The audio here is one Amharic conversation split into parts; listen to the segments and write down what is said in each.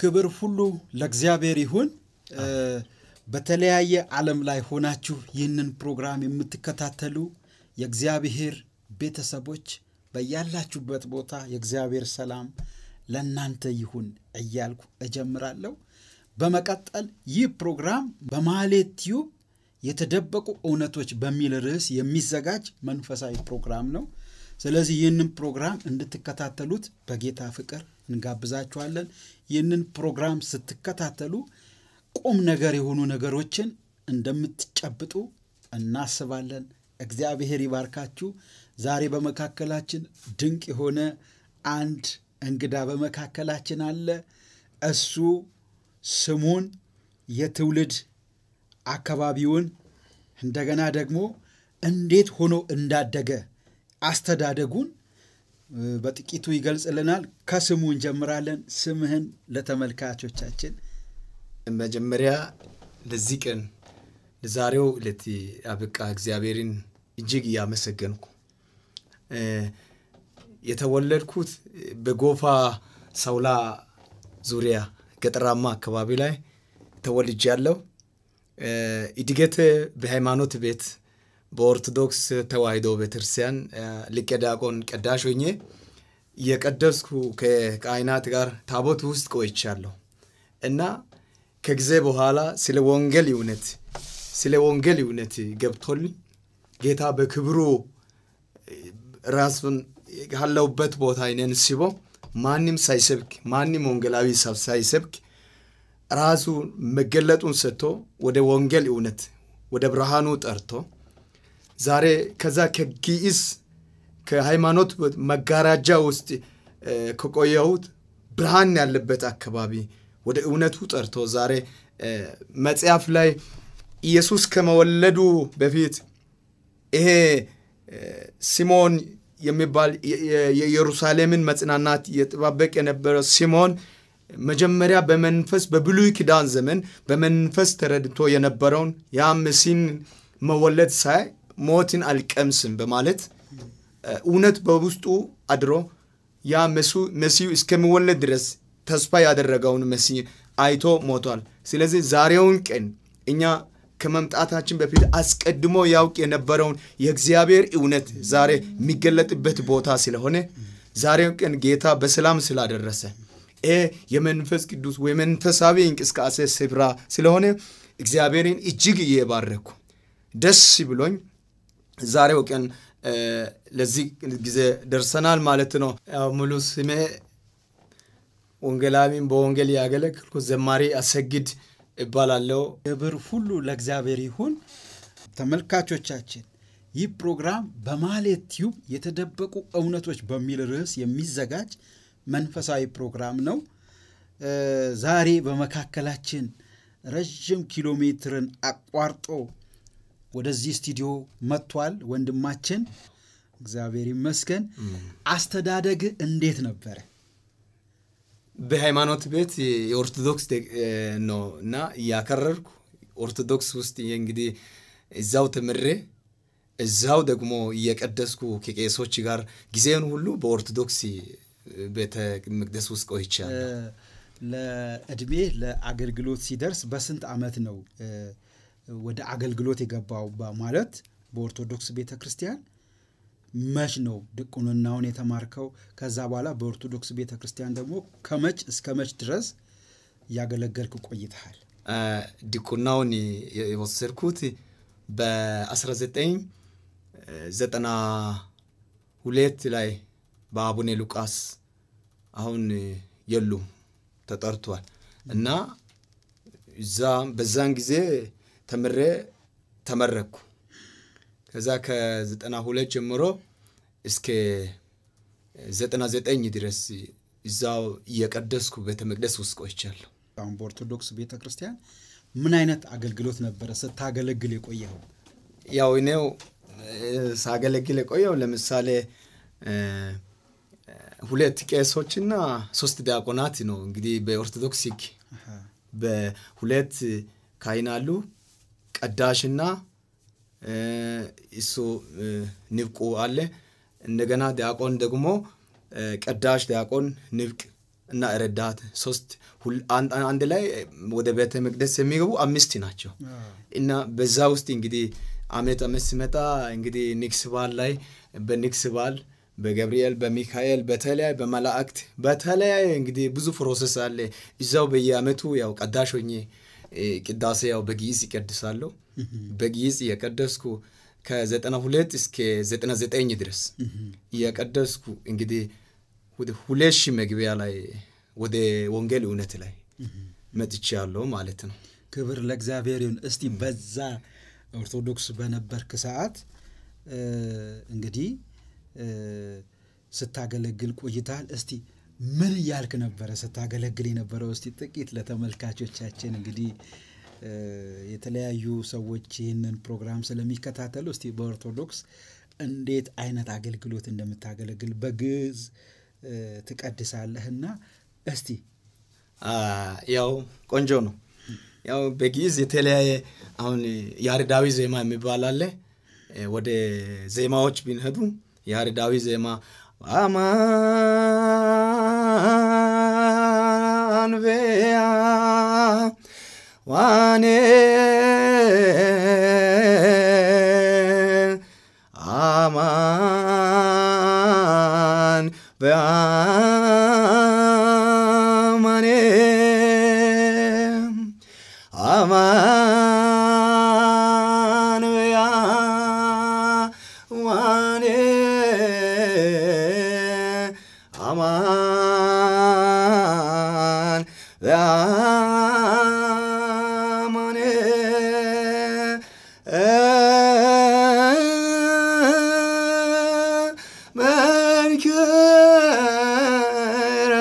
ክብር ሁሉ ለእግዚአብሔር ይሁን በተለያየ ዓለም ላይ ሆናችሁ ይህንን ፕሮግራም የምትከታተሉ የእግዚአብሔር ቤተሰቦች በእያላችሁበት ቦታ የእግዚአብሔር ሰላም ለእናንተ ይሁን እያልኩ እጀምራለሁ በመቀጠል ይህ ፕሮግራም በማህሌት ቲዩብ የተደበቁ እውነቶች በሚል ርዕስ የሚዘጋጅ መንፈሳዊ ፕሮግራም ነው ስለዚህ ይህንን ፕሮግራም እንድትከታተሉት በጌታ ፍቅር እንጋብዛችኋለን ይህንን ፕሮግራም ስትከታተሉ ቁም ነገር የሆኑ ነገሮችን እንደምትጨብጡ እናስባለን እግዚአብሔር ይባርካችሁ ዛሬ በመካከላችን ድንቅ የሆነ አንድ እንግዳ በመካከላችን አለ እሱ ስሙን የትውልድ አካባቢውን እንደገና ደግሞ እንዴት ሆኖ እንዳደገ አስተዳደጉን በጥቂቱ ይገልጽልናል ከስሙ እንጀምራለን ስምህን ለተመልካቾቻችን መጀመሪያ ለዚህ ቀን ለዛሬው ለቲ አበቃ እግዚአብሔርን እጅግ ያመሰገንኩ የተወለድኩት በጎፋ ሳውላ ዙሪያ ገጠራማ አካባቢ ላይ ተወልጃለሁ እድገት በሃይማኖት ቤት በኦርቶዶክስ ተዋሕዶ ቤተክርስቲያን ሊቀ ዲያቆን ቀዳሽ ሆኜ የቀደስኩ ከካህናት ጋር ታቦት ውስጥ ቆይቻለሁ እና ከጊዜ በኋላ ስለ ወንጌል እውነት ገብቶልኝ ጌታ በክብሩ ራሱን ያለውበት ቦታ እኔን ሲቦ ማንንም ሳይሰብክ ማንንም ወንጌላዊ ሳይሰብክ ራሱ መገለጡን ሰጥቶ ወደ ወንጌል እውነት ወደ ብርሃኑ ጠርቶ ዛሬ ከዛ ከጊስ ከሃይማኖት መጋራጃ ውስጥ ከቆየሁት ብርሃን ያለበት አካባቢ ወደ እውነቱ ጠርቶ ዛሬ መጽሐፍ ላይ ኢየሱስ ከመወለዱ በፊት ይሄ ሲሞን የሚባል የኢየሩሳሌምን መጽናናት የጥባበቅ የነበረ ሲሞን መጀመሪያ በመንፈስ በብሉይ ኪዳን ዘመን በመንፈስ ተረድቶ የነበረውን ያ መሲን መወለድ ሳይ ሞትን አልቀምስም በማለት እውነት በውስጡ አድሮ ያ መሲሁ እስከሚወለድ ድረስ ተስፋ ያደረገውን መሲህ አይቶ ሞቷል ስለዚህ ዛሬውን ቀን እኛ ከመምጣታችን በፊት አስቀድሞ ያውቅ የነበረውን የእግዚአብሔር እውነት ዛሬ የሚገለጥበት ቦታ ስለሆነ ዛሬውን ቀን ጌታ በሰላም ስላደረሰ የመንፈስ ቅዱስ ወመንፈሳዊ እንቅስቃሴ ስፍራ ስለሆነ እግዚአብሔርን እጅግ እየባረኩ ደስ ብሎኝ ዛሬው ቀን ለዚህ ጊዜ ደርሰናል ማለት ነው ሙሉ ስሜ ወንጌላዊን በወንጌል ያገለግልኩ ዘማሪ አሰግድ እባላለሁ ክብር ሁሉ ለእግዚአብሔር ይሁን ተመልካቾቻችን ይህ ፕሮግራም በማህሌት ቲዩብ የተደበቁ እውነቶች በሚል ርዕስ የሚዘጋጅ መንፈሳዊ ፕሮግራም ነው ዛሬ በመካከላችን ረጅም ኪሎ ሜትርን አቋርጦ ወደዚህ ስቱዲዮ መጥቷል ወንድማችን እግዚአብሔር ይመስገን አስተዳደግ እንዴት ነበር በሃይማኖት ቤት የኦርቶዶክስ ነውና ያከረርኩ ኦርቶዶክስ ውስጥ እንግዲህ እዛው ተምሬ እዛው ደግሞ እየቀደስኩ ከቄሶች ጋር ጊዜን ሁሉ በኦርቶዶክስ ቤተ መቅደስ ውስጥ ቆይቻለሁ ለእድሜ ለአገልግሎት ሲደርስ በስንት አመት ነው ወደ አገልግሎት የገባው ማለት በኦርቶዶክስ ቤተክርስቲያን መች ነው ድቁናውን የተማርከው ከዛ በኋላ በኦርቶዶክስ ቤተክርስቲያን ደግሞ ከመች እስከ መች ድረስ ያገለገልክ ቆይተሃል ድቁናውን የወሰድኩት በ1992 ላይ በአቡነ ሉቃስ አሁን የሉ ተጠርቷል እና በዛን ጊዜ ተመረኩ ከዛ ከ92 ጀምሮ እስከ 99 ድረስ እዛው እየቀደስኩ ቤተ መቅደስ ውስጥ ቆይቻለሁ አሁን በኦርቶዶክስ ቤተክርስቲያን ምን አይነት አገልግሎት ነበር ስታገለግል የቆየው ያው እኔው ሳገለግል የቆየው ለምሳሌ ሁለት ቄሶችና ሶስት ዲያቆናት ነው እንግዲህ በኦርቶዶክስ በሁለት ካህናሉ ቀዳሽና እሱ ንብቁ አለ እንደገና ዲያቆን ደግሞ ቀዳሽ ዲያቆን ንብቅ እና ረዳት 3 አንድ ላይ ወደ ቤተ መቅደስ የሚገቡ 5 ናቸው እና በዛ ውስጥ እንግዲህ አመት ሲመጣ እንግዲህ ንግስ በዓል ላይ በንግስ በዓል በገብርኤል በሚካኤል በተለያየ በመላእክት በተለያየ እንግዲህ ብዙ ፕሮሰስ አለ እዛው በየአመቱ ያው ቀዳሽ ሆኜ ቅዳሴ ያው በግዕዝ ይቀድሳለሁ በግዕዝ የቀደስኩ ከ92 እስከ 99 ድረስ የቀደስኩ እንግዲህ ወደ 2000 መግቢያ ላይ ወደ ወንጌል እውነት ላይ መጥቻለሁ ማለት ነው ክብር ለእግዚአብሔር ይሁን እስቲ በዛ ኦርቶዶክስ በነበርክ ሰዓት እንግዲህ ስታገለግል ቆይታል እስቲ ምን ያልክ ነበር ስታገለግል የነበረው እስቲ ጥቂት ለተመልካቾቻችን እንግዲህ የተለያዩ ሰዎች ይሄንን ፕሮግራም ስለሚከታተሉ እስቲ በኦርቶዶክስ እንዴት አይነት አገልግሎት እንደምታገለግል በግዕዝ ትቀድሳለህና እስቲ ያው ቆንጆ ነው ያው በግዕዝ የተለያየ አሁን ያሬዳዊ ዜማ የሚባል አለ ወደ ዜማዎች ቢንሄዱ ያሬዳዊ ዜማ አማን በያ ዋኔ አማን በአማኔ አማን በአማኔ አማን በአማኔ መንክረ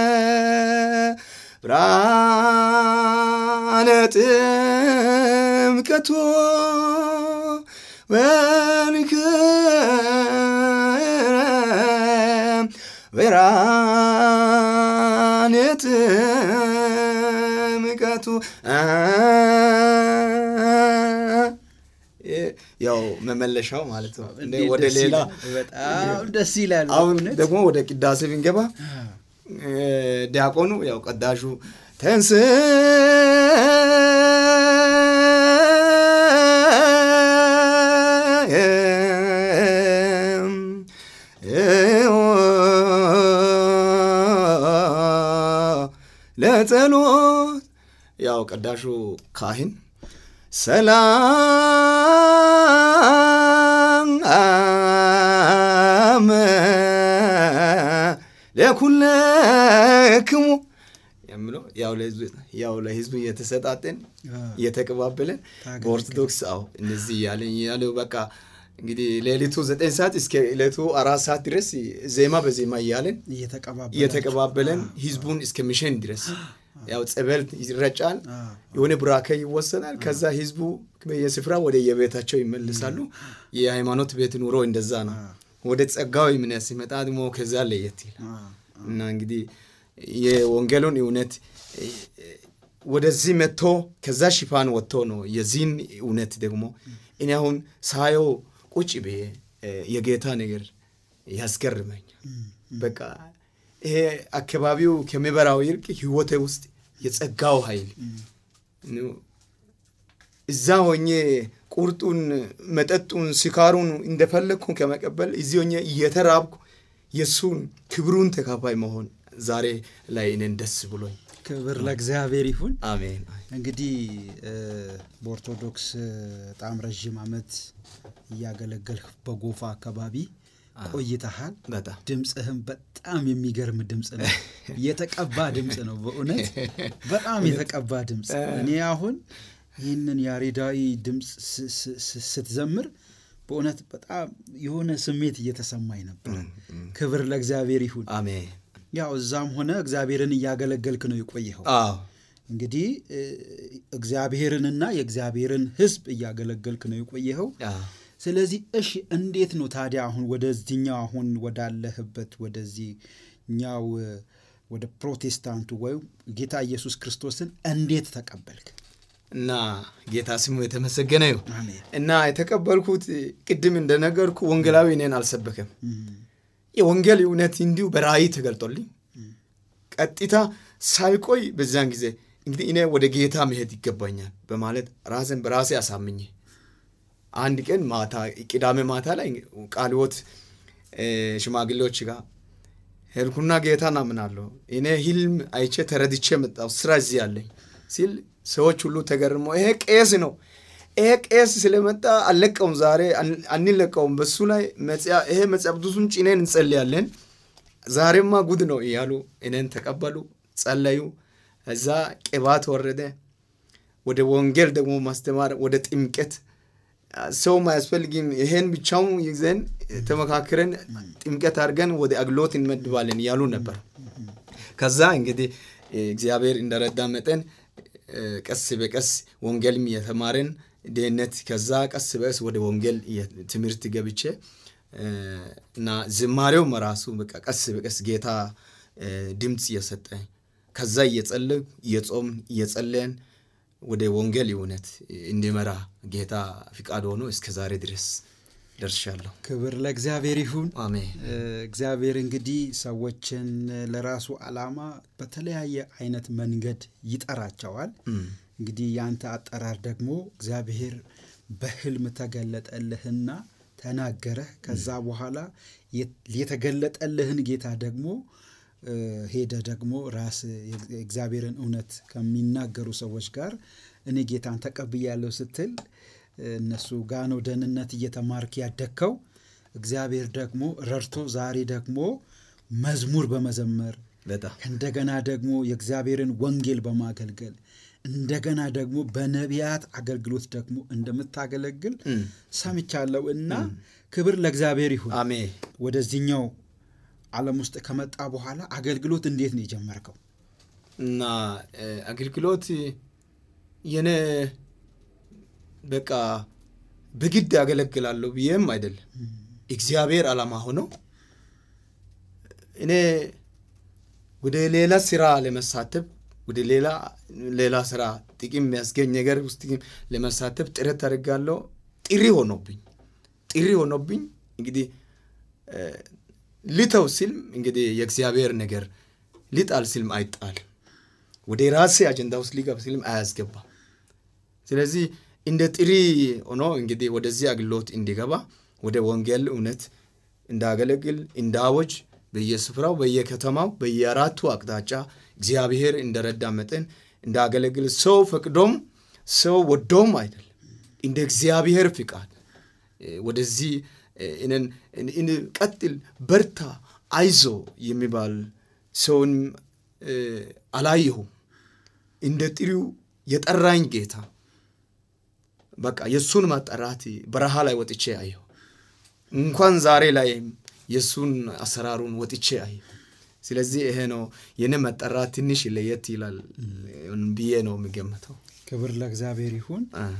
ብርሃነ ጥምቀቱ መንክረ ብርሃነ ጥምቀቱ ያው መመለሻው ማለት ነው ወደ ሌላ በጣም ደስ ይላል አሁን ደግሞ ወደ ቅዳሴ ብንገባ ዲያቆኑ ያው ቀዳሹ ተንስ ለጸሎት ያው ቀዳሹ ካህን ሰላም ለኩለክሙ የሚለው ያው ለህዝቡ የተሰጣጠን የተቀባበለን በኦርቶዶክስ እነዚህ ያለው በቃ እንግዲህ ሌሊቱ 9 ሰዓት እስከ ሌሊቱ 4 ሰዓት ድረስ ዜማ በዜማ ያለን የተቀባበለን ህዝቡን እስከሚሸን ድረስ ያው ጸበል ይረጫል የሆነ ብራከ ይወሰናል ከዛ ህዝቡ በየስፍራ ወደ የቤታቸው ይመለሳሉ የሃይማኖት ቤት ኑሮ እንደዛ ነው ወደ ጸጋው ምን ያስመጣ ደግሞ ከዛ ለየት ይላል እና እንግዲህ የወንጌሉን እውነት ወደዚህ መጥቶ ከዛ ሽፋን ወጥቶ ነው የዚህን እውነት ደግሞ እኔ አሁን ሳየው ቁጭ በየ የጌታ ነገር ያስገርመኛል በቃ ይሄ አከባቢው ከመበራው ይርቅ ህይወቴ ውስጥ የጸጋው ኃይል እዛ ሆኜ ቁርጡን መጠጡን ሲካሩን እንደፈለኩ ከመቀበል እዚህ ሆኜ እየተራብኩ የሱን ክብሩን ተካፋይ መሆን ዛሬ ላይ እኔን ደስ ብሎኝ ክብር ለእግዚአብሔር ይሁን አሜን እንግዲህ በኦርቶዶክስ በጣም ረጅም አመት ያገለገልክ በጎፋ አካባቢ ቆይተሃል ድምጽህም በጣም የሚገርም ድምጽ ነው የተቀባ ድምጽ ነው በእውነት በጣም የተቀባ ድምጽ እኔ አሁን ይሄንን ያሬዳዊ ድምጽ ስትዘምር በእውነት በጣም የሆነ ስሜት እየተሰማኝ ነበር ክብር ለእግዚአብሔር ይሁን አሜን ያው እዛም ሆነ እግዚአብሔርን ያገለገልክ ነው የቆየኸው እንግዲህ እግዚአብሔርንና የእግዚአብሔርን ህዝብ ያገለገልክ ነው የቆየኸው ስለዚህ እሺ እንዴት ነው ታዲያ አሁን ወደዚህኛው አሁን ወዳለህበት ወደዚህኛው ወደ ፕሮቴስታንቱ ወይ ጌታ ኢየሱስ ክርስቶስን እንዴት ተቀበልክ እና ጌታ ስሙ የተመሰገነ ይሁን እና የተቀበልኩት ቅድም እንደነገርኩ ወንጌላዊ ነን አልሰበከም የወንጌል እውነት እንዲሁ በራእይ ተገልጦልኝ ቀጥታ ሳይቆይ በዛን ጊዜ እንግዲህ እኔ ወደ ጌታ መሄድ ይገባኛል በማለት ራስን በራሴ አሳምኜ አንድ ቀን ማታ ቅዳሜ ማታ ላይ ቃልዮት ሽማግሌዎች ጋር ሄልኩና ጌታን አምናለሁ እኔ ህልም አይቼ ተረድቼ መጣሁ ስራ እዚህ ያለኝ ሲል ሰዎች ሁሉ ተገርመው ይሄ ቄስ ነው ይሄ ቄስ ስለመጣ አለቀውም ዛሬ አንለቀውም በሱ ላይ ይሄ መጽሐፍ ቅዱስን ጭነን እንጸልያለን ዛሬማ ጉድ ነው እያሉ እኔን ተቀበሉ ጸለዩ እዛ ቅባት ወረደ ወደ ወንጌል ደግሞ ማስተማር ወደ ጥምቀት ሰው ማያስፈልግም ይሄን ብቻው ይዘን ተመካክረን ጥምቀት አድርገን ወደ አገልግሎት እንመድባለን ያሉ ነበር ከዛ እንግዲህ እግዚአብሔር እንደረዳ መጠን ቀስ በቀስ ወንጌልም የተማረን ደህነት ከዛ ቀስ በቀስ ወደ ወንጌል ትምህርት ገብቼ እና ዝማሬው መራሱ በቃ ቀስ በቀስ ጌታ ድምጽ እየሰጠኝ ከዛ እየጸለይ እየጾም እየጸለየን ወደ ወንጌል እውነት እንዲመራ ጌታ ፍቃድ ሆኖ እስከ ዛሬ ድረስ ደርሻለሁ ክብር ለእግዚአብሔር ይሁን አሜን እግዚአብሔር እንግዲህ ሰዎችን ለራሱ ዓላማ በተለያየ አይነት መንገድ ይጠራቸዋል እንግዲህ ያንተ አጠራር ደግሞ እግዚአብሔር በህልም ተገለጠልህና ተናገረህ ከዛ በኋላ የተገለጠልህን ጌታ ደግሞ ሄደ ደግሞ ራስ እግዚአብሔርን እውነት ከሚናገሩ ሰዎች ጋር እኔ ጌታን ተቀብያለሁ ስትል እነሱ ጋር ነው ደህንነት እየተማርክ ያደከው እግዚአብሔር ደግሞ ረርቶ ዛሬ ደግሞ መዝሙር በመዘመር እንደገና ደግሞ የእግዚአብሔርን ወንጌል በማገልገል እንደገና ደግሞ በነቢያት አገልግሎት ደግሞ እንደምታገለግል ሰምቻለሁና ክብር ለእግዚአብሔር ይሁን አሜን ወደዚህኛው ዓለም ውስጥ ከመጣ በኋላ አገልግሎት እንዴት ነው የጀመርከው እና አገልግሎት የኔ በቃ በግድ ያገለግላለሁ ብዬም አይደለም እግዚአብሔር ዓላማ ሆኖ እኔ ወደ ሌላ ስራ ለመሳተፍ ወደ ሌላ ስራ ጥቂም የሚያስገኝ ነገር ውስጥ ለመሳተፍ ጥረት አድርጋለሁ ጥሪ ሆኖብኝ እንግዲህ ሊተው ሲል እንግዲህ የእግዚአብሔር ነገር ሊጣል ሲልም አይጣል ወደ ራሴ አጀንዳ ውስጥ ሊገባ ሲልም አያስገባም ስለዚህ እንደ ጥሪ ሆኖ እንግዲህ ወደዚህ አገልግሎት እንዲገባ ወደ ወንጌል እውነት እንዳገለግል እንዳወጅ በየስፍራው በየከተማው በየአራቱ አቅጣጫ እግዚአብሔር እንደረዳ መጠን እንዳገለግል ሰው ፈቅዶም ሰው ወዶም አይደለም እንደ እግዚአብሔር ፍቃድ ወደዚህ እነን ቀጥል በርታ አይዞ የሚባል ሰውን አላየሁ እንደ ጥሪው የጠራኝ ጌታ በቃ የሱን ማጠራት በረሃ ላይ ወጥቼ አየሁ እንኳን ዛሬ ላይ የሱን አሰራሩን ወጥቼ አየሁ ስለዚህ ይሄ ነው የኔ መጠራት ትንሽ ለየት ይላል ብዬ ነው የሚገመተው ክብር ለእግዚአብሔር ይሁን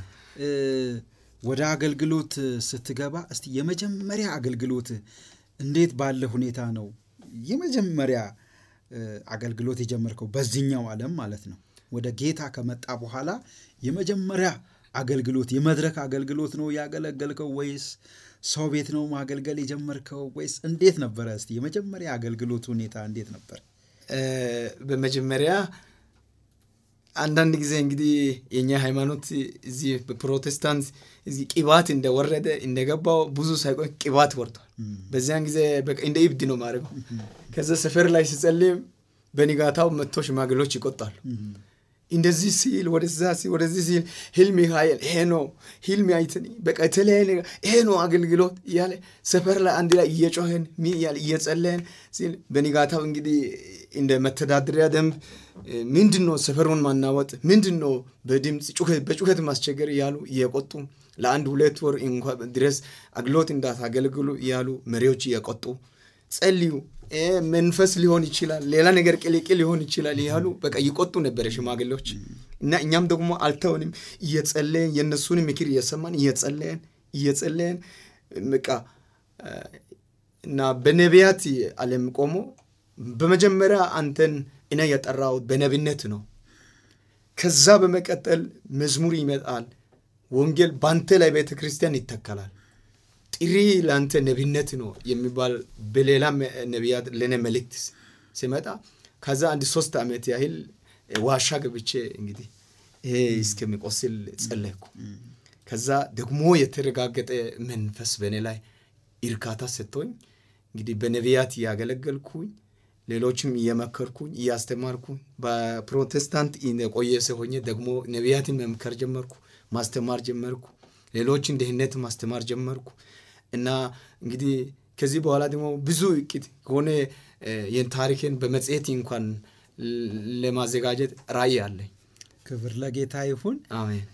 ወደ አገልግሎት ስትገባ እስቲ የመጀመሪያ አገልግሎት እንዴት ባለ ሁኔታ ነው የመጀመሪያ አገልግሎት የጀመርከው በዚህኛው ዓለም ማለት ነው ወደ ጌታ ከመጣ በኋላ የመጀመሪያ አገልግሎት የመድረክ አገልግሎት ነው ያገለገልከው ወይስ ሰው ቤት ነው ማገልገል የጀመርከው ወይስ እንዴት ነበር እስቲ የመጀመሪያ አገልግሎት ሁኔታ እንዴት ነበር በመጀመሪያ አንዳንድ ጊዜ እንግዲህ የኛ ሃይማኖት እዚህ በፕሮቴስታንት እዚህ ቅባት እንደወረደ እንደገባው ብዙ ሳይቆይ ቅባት ወርቷል በዚያን ጊዜ በቃ እንደ ኢብድ ነው ማረገው ከዛ ሰፈር ላይ ሲጸልይ በንጋታው መጥቶ ሽማግሌዎች ይቆጣሉ እንደዚህ ሲል ወደዚህ ሲል ህልም ይሃይል ይሄ ነው ህልም አይተኒ በቃ ተለያየ ይሄ ነው አገልግሎት ያለ ሰፈር ላይ አንድ ላይ እየጮህን ሚያል እየጸለየን ሲል በንጋታው እንግዲህ እንደ መተዳደሪያ ደንብ ምንድነው ሰፈሩን ማናወጥ ምንድነው በድምጽ በጩኸት ማስቸገር ያሉ እየቆጡ ለአንድ ሁለት ወር እንኳን ድረስ አገልግሎት እንዳታገለግሉ ያሉ መሪዎች እየቆጡ ጸልዩ መንፈስ ሊሆን ይችላል ሌላ ነገር ቅልቅል ሊሆን ይችላል ያሉ በቃ ይቆጡ ነበር ሽማግሌዎች እና እኛም ደግሞ አልተውንም እየጸለየን የነሱን ምክር እየሰማን እየጸለየን በቃ እና በነቢያት ዓለም ቆሞ በመጀመሪያ አንተን እኔ የጠራው በነብይነት ነው ከዛ በመቀጠል መዝሙር ይመጣል ወንጌል ባንተ ላይ ቤተክርስቲያን ይተከላል ጥሪ ላንተ ነብይነት ነው የሚባል በሌላ ነቢያት ለኔ መልእክት ሲመጣ ከዛ አንድ 3 ዓመት ያህል ዋሻ ገብቼ እንግዲህ ይሄ እስከሚቆስል ጸለይኩ። ከዛ ደግሞ የተረጋገጠ መንፈስ በእኔ ላይ እርካታ ሰጥቶኝ እንግዲህ በነቢያት ያገለገልኩኝ ሌሎችም እየመከርኩኝ እያስተማርኩኝ በፕሮቴስታንት የቆየ ሰው ሆኜ ደግሞ ነቢያትን መምከር ጀመርኩ፣ ማስተማር ጀመርኩ፣ ሌሎችን ደህንነት ማስተማር ጀመርኩ እና እንግዲህ ከዚህ በኋላ ደግሞ ብዙ እቅድ ሆነ የታሪክን በመጽሔት እንኳን ለማዘጋጀት ራዕይ አለኝ። ክብር ለጌታ ይሁን። አሜን።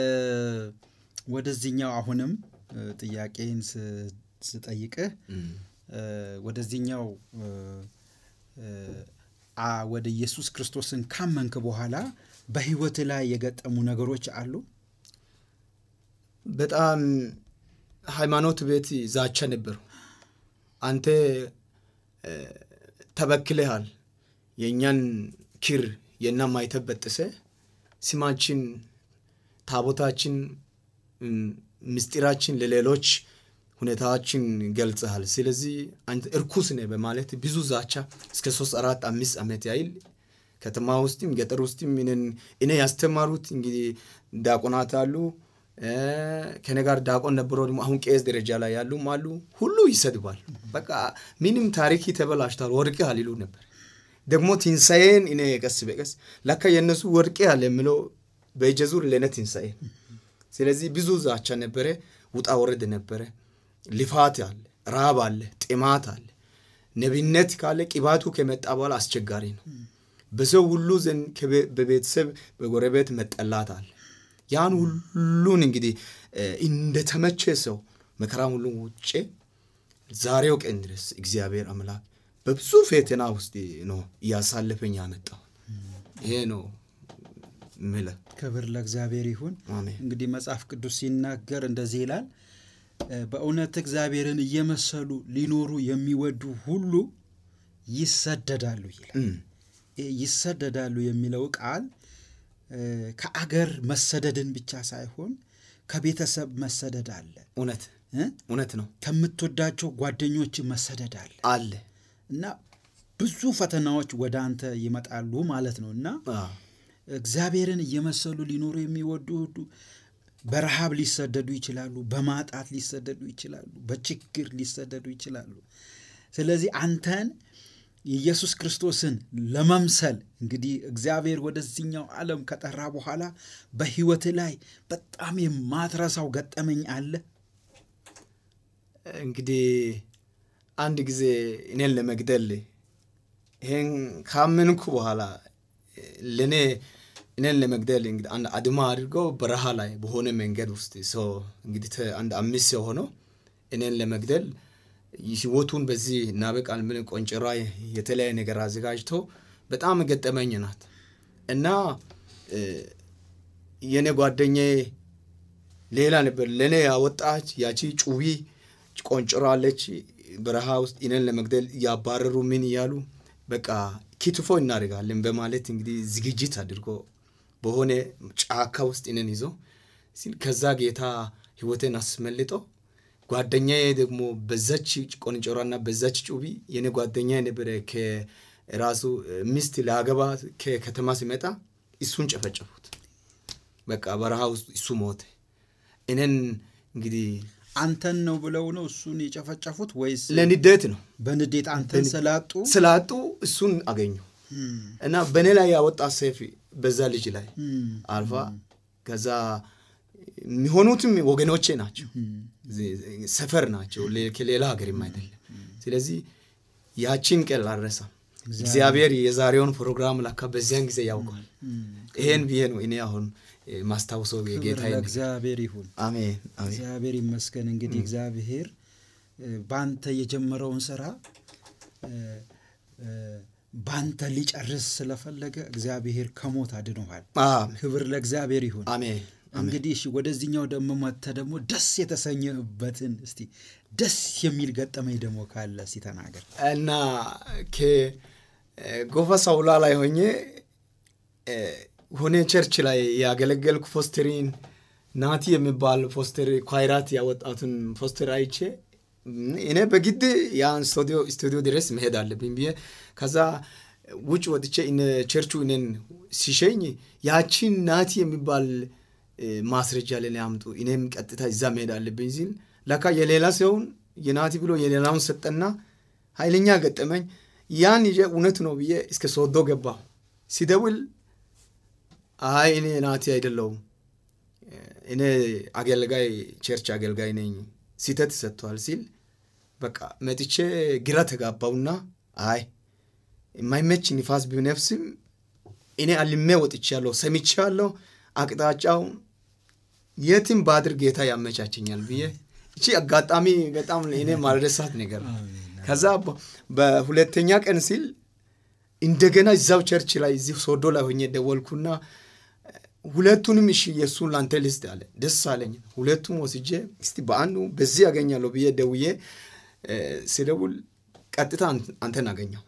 ወደዚህኛው አሁንም ጥያቄን ስጠይቅህ ወደዚህኛው ወደ ኢየሱስ ክርስቶስን ካመንክ በኋላ በህይወት ላይ የገጠሙ ነገሮች አሉ? በጣም ሃይማኖት ቤት ዛቻ ነበር። አንተ ተበክለሃል፣ የኛን ኪር የና ማይተበጥሰ ስማችን ታቦታችን ምስጢራችን ለሌሎች ሁኔታዎችን ገልጸሃል፣ ስለዚህ አንተ እርኩስ ነህ በማለት ብዙ ዛቻ እስከ 3 4 5 ዓመት ያህል ከተማ ውስጥም ገጠር ውስጥም እኔ ያስተማሩት እንግዲህ ዲያቆናት አሉ፣ ከኔ ጋር ዲያቆን ነበሩ፣ አሁን ቄስ ደረጃ ላይ ያሉም አሉ፣ ሁሉ ይሰድባል። በቃ ምንም ታሪክ ተበላሽቷል፣ ወድቀሃል ይሉ ነበር። ደግሞ ትንሣኤን እኔ ቀስ በቀስ ለካ የነሱ ወድቀሃል የሚለው በጀዙር ለኔ ትንሣኤ። ስለዚህ ብዙ ዛቻ ነበረ፣ ውጣ ወረድ ነበረ፣ ልፋት አለ፣ ራብ አለ፣ ጥማት አለ። ነቢይነት ካለ ቅባቱ ከመጣ በኋላ አስቸጋሪ ነው። በሰው ሁሉ ዘንድ በቤተሰብ በጎረቤት መጠላት አለ። ያን ሁሉን እንግዲህ እንደተመቸ ሰው መከራም ሁሉ ውጪ ዛሬው ቀን ድረስ እግዚአብሔር አምላክ በብዙ ፈተና ውስጥ ነው ያሳለፈኝ ያመጣው። ይሄ ነው ምለ ክብር ለእግዚአብሔር ይሁን። እንግዲህ መጽሐፍ ቅዱስ ሲናገር እንደዚህ ይላል፣ በእውነት እግዚአብሔርን እየመሰሉ ሊኖሩ የሚወዱ ሁሉ ይሰደዳሉ ይላል። ይሰደዳሉ የሚለው ቃል ከአገር መሰደድን ብቻ ሳይሆን ከቤተሰብ መሰደድ አለ። እውነት ነው። ከምትወዳቸው ጓደኞች መሰደድ አለ እና ብዙ ፈተናዎች ወደ አንተ ይመጣሉ ማለት ነውና እግዚአብሔርን እየመሰሉ ሊኖሩ የሚወዱ በረሃብ ሊሰደዱ ይችላሉ፣ በማጣት ሊሰደዱ ይችላሉ፣ በችግር ሊሰደዱ ይችላሉ። ስለዚህ አንተን ኢየሱስ ክርስቶስን ለመምሰል እንግዲህ እግዚአብሔር ወደዚህኛው ዓለም ከጠራ በኋላ በህይወት ላይ በጣም የማትረሳው ገጠመኝ አለ? እንግዲህ አንድ ጊዜ እኔን ለመግደል ይሄን ካመንኩ በኋላ ለኔ እኔን ለመግደል እንግዲህ አንድ አድማ አድርገው በረሃ ላይ በሆነ መንገድ ውስጥ ሰው እንግዲህ አንድ 5 ሰው ሆኖ እኔን ለመግደል ይሽወቱን በዚህ ናበቃል ምን ቆንጭራ የተለያየ ነገር አዘጋጅቶ በጣም ገጠመኝ ናት እና የኔ ጓደኛዬ ሌላ ነበር ለኔ ያወጣች ያቺ ጩቢ ቆንጭራለች በረሃ ውስጥ እኔን ለመግደል ያባረሩ ምን ይያሉ በቃ ኪትፎ እናደርጋለን በማለት እንግዲህ ዝግጅት አድርጎ በሆነ ጫካ ውስጥ እኔን ይዞ ከዛ ጌታ ህይወቴን አስመልጦ ጓደኛዬ ደግሞ በዛች ቆንጮራና በዛች ጩቢ የኔ ጓደኛዬ ነበር ከራሱ ሚስት ላገባ ከከተማ ሲመጣ እሱን ጨፈጨፉት። በቃ በረሃ ውስጥ እሱ ሞተ። እኔን እንግዲህ አንተን ነው ብለው ነው እሱን የጨፈጨፉት ወይስ ለንዴት ነው? በንዴት አንተን ስላጡ እሱን አገኙ እና በኔ ላይ ያወጣ ሰይፍ በዛ ልጅ ላይ አልፋ ከዛ የሚሆኑትም ወገኖቼ ናቸው፣ ሰፈር ናቸው፣ ከሌላ ሀገርም አይደለም። ስለዚህ ያቺን ቀን አልረሳም። እግዚአብሔር የዛሬውን ፕሮግራም ለካ በዚያን ጊዜ ያውቃል። ይሄን ቢሄ ነው እኔ አሁን ማስታወሰው የጌታዬ እግዚአብሔር ይሁን። አሜን። እግዚአብሔር ይመስገን። እንግዲህ እግዚአብሔር ባንተ የጀመረውን ሥራ ባንተ ሊጨርስ ስለፈለገ እግዚአብሔር ከሞት አድኖሃል። ክብር ለእግዚአብሔር ይሁን። አሜን። እንግዲህ እሺ ወደዚህኛው ደግሞ ደስ የተሰኘህበትን እስቲ ደስ የሚል ገጠመኝ ደግሞ ካለ ሲተናገር እና ከጎፋ ሳውላ ላይ ሆነ ቸርች ላይ ያገለገልኩ ፖስተሪን ናቲ የሚባል ፖስተር ኳይራት ያወጣቱን ፖስተር አይቼ እኔ በግድ ያን ስቱዲዮ ድረስ መሄድ አለብኝ ብዬ ከዛ ውጭ ወጥቼ ቸርቹ እኔን ሲሸኝ ያቺን ናቲ የሚባል ማስረጃ ለኔ አምጡ እኔም ቀጥታ እዛ መሄድ አለብኝ ሲል ለካ የሌላ ሰውን የናቲ ብሎ የሌላውን ሰጠና ኃይለኛ ገጠመኝ ያን እውነት ነው ብዬ እስከ ሶዶ ገባሁ ሲደውል አይ እኔ ናቲ አይደለሁም እኔ አገልጋይ ቸርች አገልጋይ ነኝ ሲተት ሰጥቷል ሲል በቃ መጥቼ ግራ ተጋባውና አይ የማይመች ንፋስ ቢነፍስም እኔ አልሜ ወጥቻለሁ ሰምቻለሁ አቅጣጫው የትም ባድር ጌታ ያመቻቸኛል ብዬ እቺ አጋጣሚ በጣም እኔ ማልረሳት ነገር ከዛ በሁለተኛ ቀን ሲል እንደገና እዛው ቸርች ላይ እዚህ ሶዶ ላይ ሆኜ ደወልኩና ሁለቱንም እሺ ኢየሱስን ላንተ ልስጥ አለ ደስ አለኝ ሁለቱም ወስጄ እስቲ በአንዱ በዚህ ያገኛለሁ ብዬ ደውዬ ሲደውል ቀጥታ አንተን አገኘው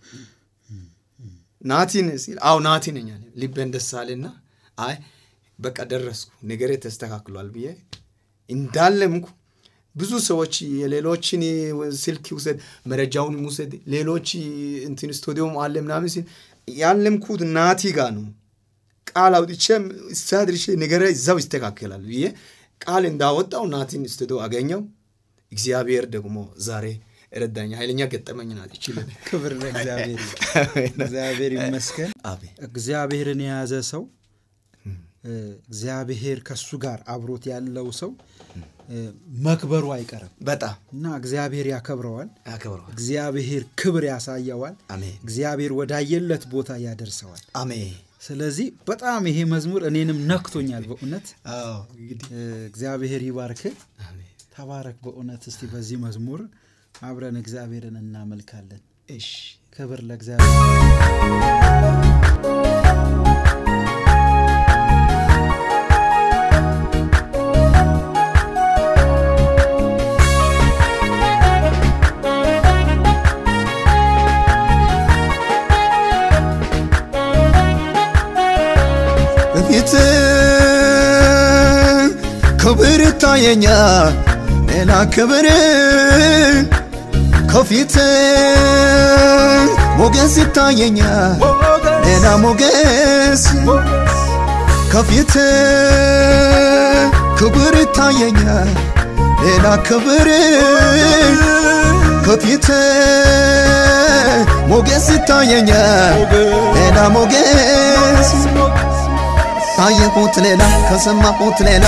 ናቲን ሲል አው ናቲ ነኝ አለ ልቤን ደስ አለና አይ በቃ ደረስኩ ነገሬ ተስተካክሏል ብዬ እንዳለምኩ ብዙ ሰዎች የሌሎችን ስልክ ውሰድ መረጃውን ሙሰድ ሌሎች እንትን ስቱዲዮም አለ ምናምን ሲል ያለምኩት ናቲ ጋር ነው ቃል አውጥቼም ሳድርሽ ነገሬ እዛው ይስተካከላል ብዬ ቃል እንዳወጣው ናቲን ስቱዲዮ አገኘው እግዚአብሔር ደግሞ ዛሬ ረዳኛ ኃይለኛ ገጠመኝ ናት ይችላል ክብር ለእግዚአብሔር እግዚአብሔር ይመስገን አሜን እግዚአብሔርን የያዘ ሰው እግዚአብሔር ከሱ ጋር አብሮት ያለው ሰው መክበሩ አይቀርም በጣም እና እግዚአብሔር ያከብረዋል እግዚአብሔር ክብር ያሳየዋል አሜን እግዚአብሔር ወዳየለት ቦታ ያደርሰዋል አሜን ስለዚህ በጣም ይሄ መዝሙር እኔንም ነክቶኛል በእውነት አዎ እንግዲህ እግዚአብሔር ይባርክ አሜን ተባረክ በእውነት እስቲ በዚህ መዝሙር አብረን እግዚአብሔርን እናመልካለን እሺ ክብር ለእግዚአብሔር ክብር ታየኛ ሌላ ክብር ከፊት ሞገስ ታየኛ ሌላ ሞገስ ከፊት ክብር ታየኛ ሌላ ክብር ከፊት ሞገስ ታየኛ ሌላ ሞገስ ካየሁት ሌላ ከሰማሁት ሌላ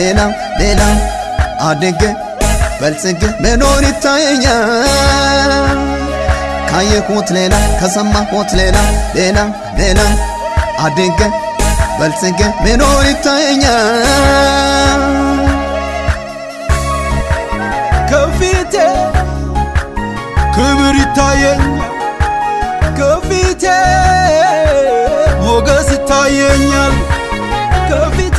አደገ በልጽገ መኖር ይታየኛል ካየሁት ሌላ ከሰማሁት ሌላ አደገ በልጽገ መኖር ይታየኛል ከፊቴ ክብር ይታየኛል ከፊቴ ሞገስ ይታየኛል ከፊቴ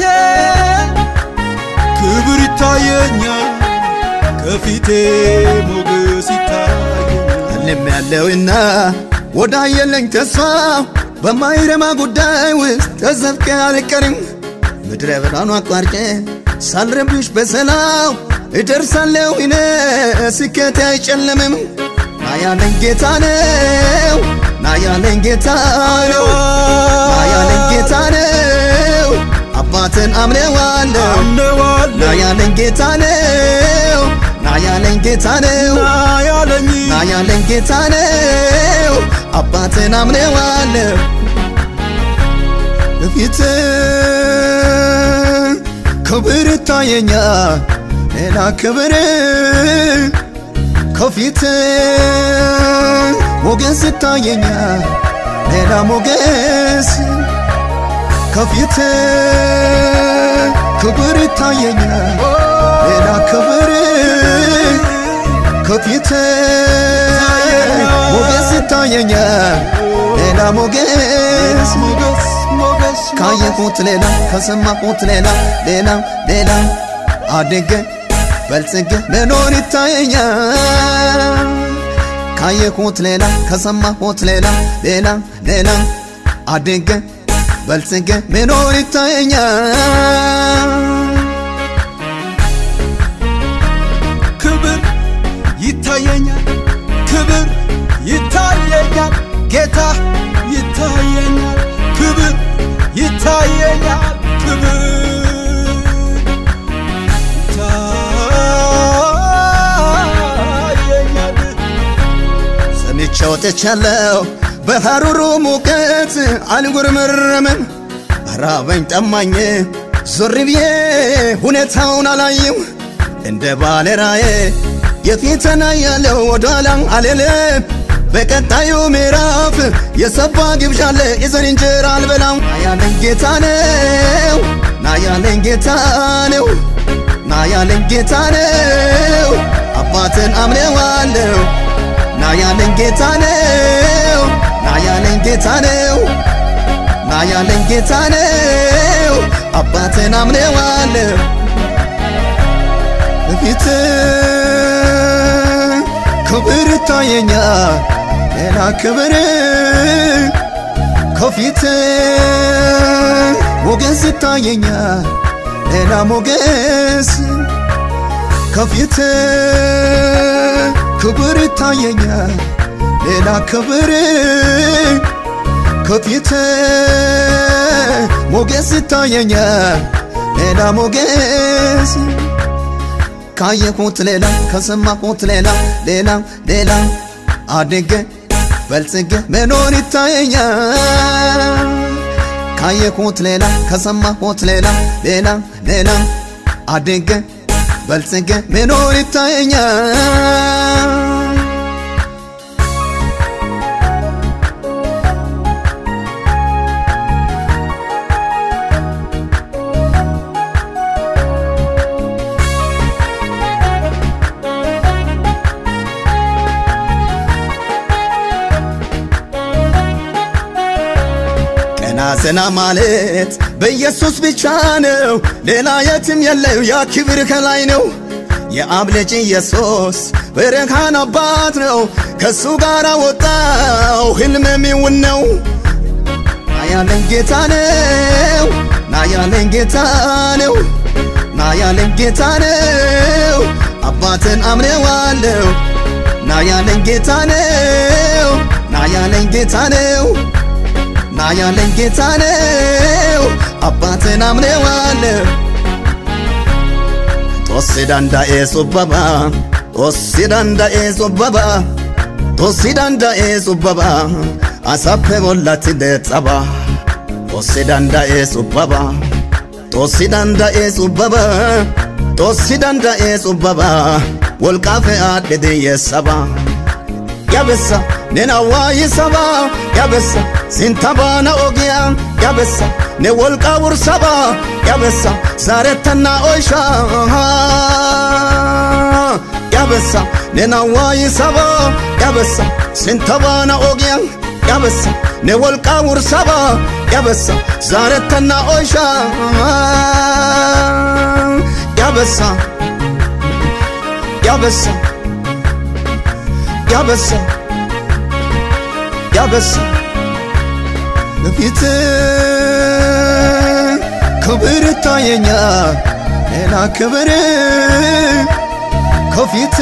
ክብር ይታየኛል ከፊቴ ሞገስ ይታየኛል ልም ያለውና ወዳየለኝ ተስፋ በማይረማ ጉዳይ ውስጥ ተዘፍቄ አልቀርም ምድረ በዳኑ አቋርጬ ሳልረብሽ በሰላም እደርሳለሁ እኔ ስኬቴ አይጨልምም ናያለኝ ጌታ ነው ናያለኝ ጌታ ነው ናያለኝ ጌታ ነው አባትን አምነዋለሁ ናያለኝ ጌታ ነው ናያለኝ ጌታ ነው ናያለኝ ጌታ ነው አባትን አምነዋለሁ በፊት ክብር ታየኛል ሌላ ክብር ከፊት ሞገስ ታየኛል ሌላ ሞገስ ከፊት ክብር ታየኛል ሌላ ክብር ከፊት ሞገስ ታየኛል ሌላ ሞገስ ካየሁት ሌላ ከሰማሁት ሌላ አደገ በልጽገ መኖር ይታየኛል ካየሁት ሌላ ከሰማሁት ሌላ አደገ በልጽገ መኖር ይታየኛል ክብር ይታየኛል ጌታ ወጥቻለሁ በሐሩሩ ሙቀት አልጉርምርምም ራበኝ ጠማኝ ዞር ብዬ ሁኔታውን አላየው እንደ ባለራዬ የፊተና ያለው ወዳላ አለለም በቀጣዩ ምዕራፍ የሰባ ግብዣለ ይዘን እንጀራ አልበላም ናያለኝ ጌታ ነው ናያለኝ ጌታ ነው ናያለኝ ጌታ ነው አባትን አምነዋለሁ ናያለኝ ጌታ ነው ናያለኝ ጌታ ነው ናያለኝ ጌታ ነው አባትን አምነዋለሁ በፊት ክብር ታየኛል ሌላ ክብር ከፊት ሞገስ ታየኛል ሌላ ሞገስ ከፊት ክብር ታየኛል ሌላ ክብር ከፊት ሞገስ ታየኛል ሌላ ሞገስ ካየሁት ሌላ ከሰማሁት ሌላ አድጌ በልጽጌ መኖር ይታየኛል ካየሁት ሌላ ከሰማሁት ሌላ አድጌ በልጽጌ መኖር ይታየኛል ዘና ማለት በኢየሱስ ብቻ ነው ሌላ የትም የለው ያ ክብር ከላይ ነው የአብ ልጅ ኢየሱስ ብርሃን አባት ነው ከሱ ጋር ወጣው ህልሜም ይውን ነው ናያለኝ ጌታ ነው ናያለኝ ጌታ ነው ናያለኝ ጌታ ነው አባትን አምነዋለሁ ናያለኝ ጌታ ነው ናያለኝ ጌታ ነው ናያለኝ ጌታ ነው አባትን አምነዋለሁ ቶሲዳንዳኤ ሱበባ አሳፔ ቦላቲ ደጸባ ቶሲዳንዳኤ ሱበባ ወልቃፌ አድደ የሰባ ያበሳ ነናዋይ ሰባ ያበሳ ሲንታባና ኦጊያ ያበሳ ነወልቃ ውርሰባ ያበሳ ዛሬተና ኦይሻ ያበሳ ነናዋይ ሰባ ያበሳ ሲንታባና ኦጊያ ያበሳ ነወልቃ ውርሰባ ያበሳ ዛሬተና ኦይሻ ያበሳ ያበሳ ያበሳ ያበሳ በፊት ክብር ታየኛል ሌላ ክብር ከፊት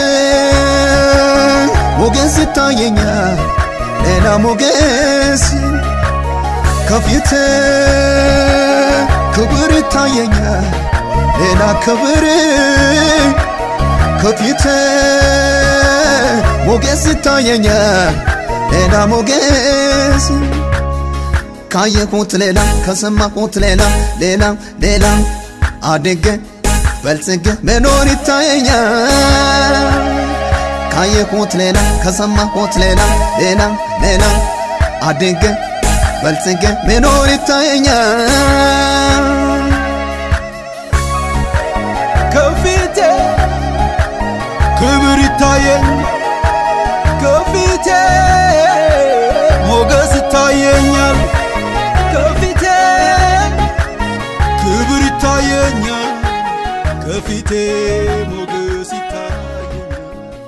ሞገስ ታየኛል ሌላ ሞገስ ከፊት ክብር ታየኛል ሌላ ክብር ከፊት ሞገስ ታየኛል ሌላ ሞገስ ካየሁት ሌላ ከሰማሁት ሌላ አድጌ በልጽጌ መኖር ይታየኛል ካየሁት ሌላ ከሰማሁት ሌላ አድጌ በልጽጌ መኖር ይታየኛል ከፊቴ ክብር ይታየኛል ከፊቴ ሞገስ ይታየኛል ከፊቴ ክብር ይታየኛል ከፊቴ ሞገስ ይታየኛል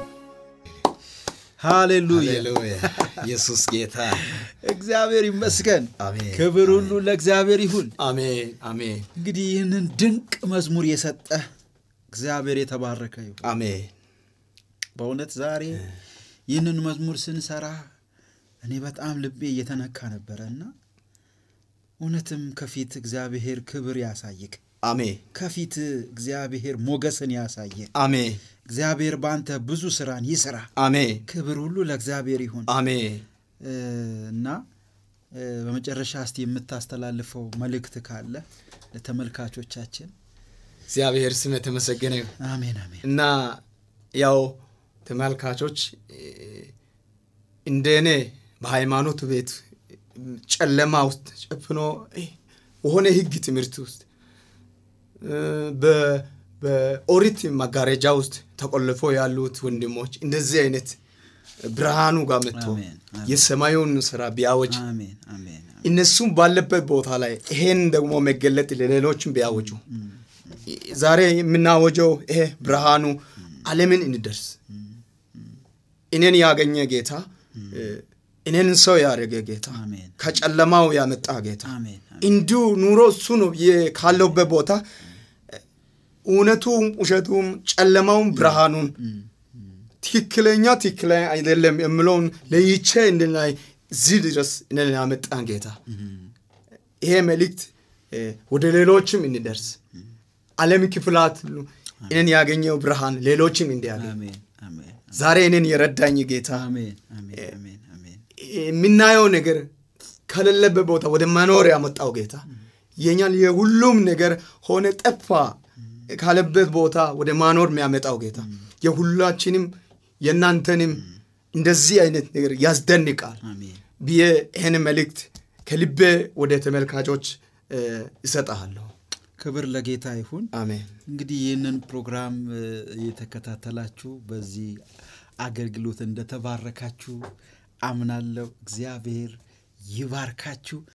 ሃሌሉያ ኢየሱስ ጌታ እግዚአብሔር ይመስገን አሜን ክብር ሁሉ ለእግዚአብሔር ይሁን አሜን አሜን እንግዲህ ይህንን ድንቅ መዝሙር የሰጠ እግዚአብሔር የተባረከ ይሁን አሜን በእውነት ዛሬ ይህንን መዝሙር ስንሰራ እኔ በጣም ልቤ እየተነካ ነበርና እውነትም ከፊት እግዚአብሔር ክብር ያሳይክ አሜን ከፊት እግዚአብሔር ሞገስን ያሳየ አሜን እግዚአብሔር ባንተ ብዙ ስራን ይስራ አሜን ክብር ሁሉ ለእግዚአብሔር ይሁን አሜን እና በመጨረሻ እስቲ የምታስተላልፈው መልእክት ካለ ለተመልካቾቻችን እግዚአብሔር ስም የተመሰገነ ይሁን አሜን አሜን እና ያው ተመልካቾች እንደኔ በሃይማኖት ቤት ጨለማ ውስጥ ጨፍኖ ሆነ ህግ ትምህርት ውስጥ በኦሪት መጋረጃ ውስጥ ተቆልፎ ያሉት ወንድሞች እንደዚህ አይነት ብርሃኑ ጋር መጥቶ የሰማዩን ስራ ቢያወጅ አሜን አሜን እነሱም ባለበት ቦታ ላይ ይሄን ደግሞ መገለጥ ለሌሎችም ቢያወጁ ዛሬ የምናወጀው ይሄ ብርሃኑ ዓለምን እንድደርስ እኔን ያገኘ ጌታ እኔን ሰው ያደረገ ጌታ ከጨለማው ያመጣ ጌታ እንዱ ኑሮ እሱ ነው ካለውበት ቦታ እውነቱም ውሸቱም ጨለማውም ብርሃኑን ትክክለኛ አይደለም የምለውን ለይቼ እንደላይ እዚህ ድረስ እኔን ያመጣን ጌታ ይሄ መልእክት ወደ ሌሎችም እንድደርስ ዓለም ክፍላት እኔን ያገኘው ብርሃን ሌሎችም እንዲያገኙ አሜን አሜን ዛሬ እኔን የረዳኝ ጌታ አሜን አሜን አሜን አሜን ምናየው ነገር ከሌለበት ቦታ ወደ መኖር ያመጣው ጌታ የኛን የሁሉም ነገር ሆነ ጠፋ ካለበት ቦታ ወደ ማኖር የሚያመጣው ጌታ የሁላችንም የናንተንም እንደዚህ አይነት ነገር ያስደንቃል አሜን በእኔ መልእክት ከልቤ ወደ ተመልካቾች ይሰጣለሁ ክብር ለጌታ ይሁን አሜን እንግዲህ ይህንን ፕሮግራም የተከታተላችሁ በዚህ አገልግሎት እንደተባረካችሁ አምናለሁ እግዚአብሔር ይባርካችሁ